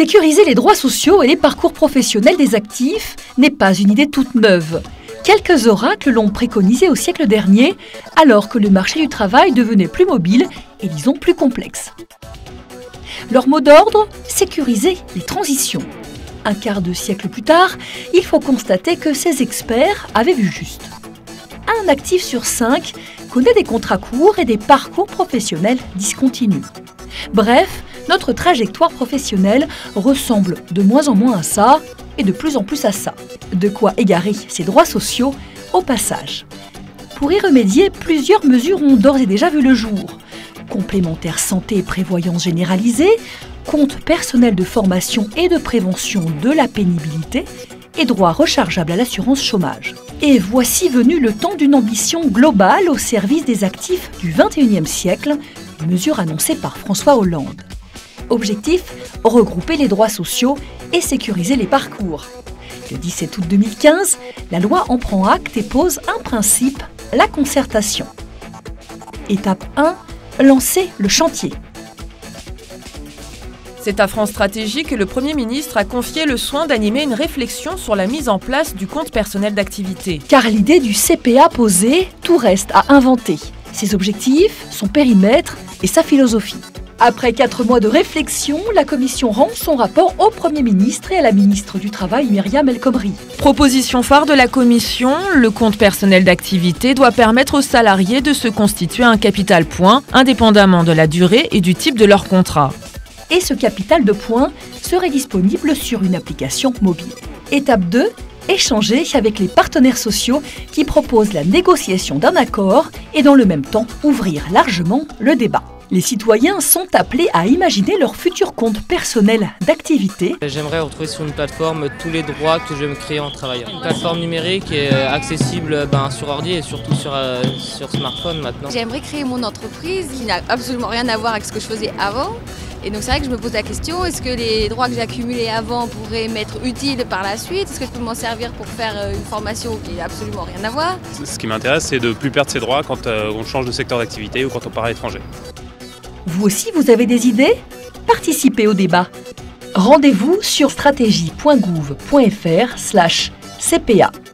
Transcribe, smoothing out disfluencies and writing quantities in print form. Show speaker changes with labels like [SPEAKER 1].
[SPEAKER 1] Sécuriser les droits sociaux et les parcours professionnels des actifs n'est pas une idée toute neuve. Quelques oracles l'ont préconisé au siècle dernier, alors que le marché du travail devenait plus mobile et disons plus complexe. Leur mot d'ordre, sécuriser les transitions. Un quart de siècle plus tard, il faut constater que ces experts avaient vu juste. Un actif sur 5 connaît des contrats courts et des parcours professionnels discontinus. Bref, notre trajectoire professionnelle ressemble de moins en moins à ça et de plus en plus à ça. De quoi égarer ses droits sociaux au passage. Pour y remédier, plusieurs mesures ont d'ores et déjà vu le jour. Complémentaire santé et prévoyance généralisée, compte personnel de formation et de prévention de la pénibilité et droit rechargeable à l'assurance chômage. Et voici venu le temps d'une ambition globale au service des actifs du XXIe siècle, mesure annoncée par François Hollande. Objectif, regrouper les droits sociaux et sécuriser les parcours. Le 17 août 2015, la loi en prend acte et pose un principe, la concertation. Étape 1, lancer le chantier.
[SPEAKER 2] C'est à France Stratégie que le Premier ministre a confié le soin d'animer une réflexion sur la mise en place du compte personnel d'activité.
[SPEAKER 1] Car l'idée du CPA posée, tout reste à inventer. Ses objectifs, son périmètre et sa philosophie. Après 4 mois de réflexion, la Commission rend son rapport au Premier ministre et à la ministre du Travail, Myriam El Khomri.
[SPEAKER 2] Proposition phare de la Commission, le compte personnel d'activité doit permettre aux salariés de se constituer un capital point, indépendamment de la durée et du type de leur contrat.
[SPEAKER 1] Et ce capital de points serait disponible sur une application mobile. Étape 2, échanger avec les partenaires sociaux qui proposent la négociation d'un accord et dans le même temps ouvrir largement le débat. Les citoyens sont appelés à imaginer leur futur compte personnel d'activité.
[SPEAKER 3] J'aimerais retrouver sur une plateforme tous les droits que je vais me créer en travaillant. Une plateforme numérique est accessible sur ordi et surtout sur smartphone maintenant.
[SPEAKER 4] J'aimerais créer mon entreprise qui n'a absolument rien à voir avec ce que je faisais avant. Et donc c'est vrai que je me pose la question, est-ce que les droits que j'ai accumulés avant pourraient m'être utiles par la suite? Est-ce que je peux m'en servir pour faire une formation qui n'a absolument rien à voir?
[SPEAKER 5] Ce qui m'intéresse, c'est de ne plus perdre ses droits quand on change de secteur d'activité ou quand on part à l'étranger.
[SPEAKER 1] Vous aussi, vous avez des idées? Participez au débat. Rendez-vous sur stratégie.gouv.fr/CPA.